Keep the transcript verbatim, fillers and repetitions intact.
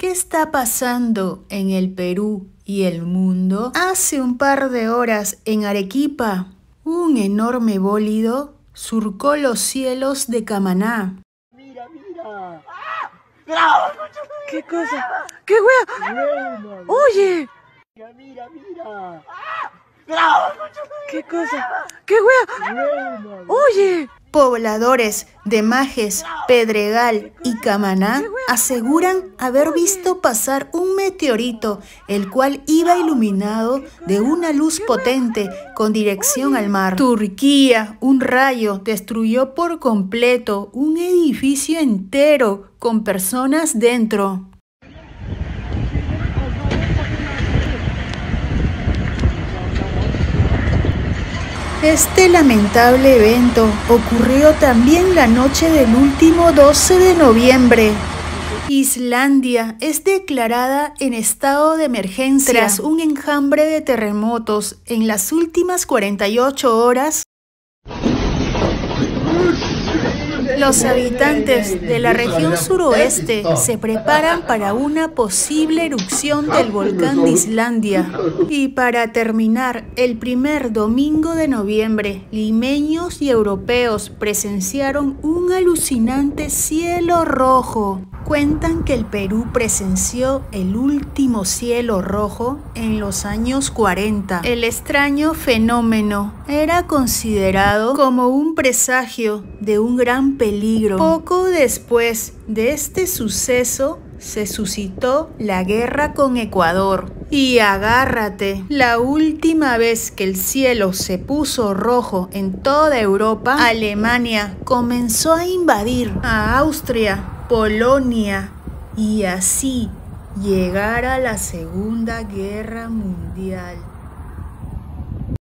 ¿Qué está pasando en el Perú y el mundo? Hace un par de horas en Arequipa, un enorme bólido surcó los cielos de Camaná. Mira, mira. ¿Qué cosa? ¿Qué wea? Oye. Mira, mira, mira. ¿Qué cosa? ¿Qué wea? Oye. Pobladores de Majes, Pedregal y Camaná aseguran haber visto pasar un meteorito, el cual iba iluminado de una luz potente con dirección al mar. Turquía, un rayo destruyó por completo un edificio entero con personas dentro. Este lamentable evento ocurrió también la noche del último doce de noviembre. Islandia es declarada en estado de emergencia tras un enjambre de terremotos en las últimas cuarenta y ocho horas. Los habitantes de la región suroeste se preparan para una posible erupción del volcán de Islandia. Y para terminar, el primer domingo de noviembre, limeños y europeos presenciaron un alucinante cielo rojo. Cuentan que el Perú presenció el último cielo rojo en los años cuarenta. El extraño fenómeno era considerado como un presagio de un gran peligro. Poco después de este suceso, se suscitó la guerra con Ecuador. Y agárrate, la última vez que el cielo se puso rojo en toda Europa, Alemania comenzó a invadir a Austria, Polonia, y así llegar a la Segunda Guerra Mundial.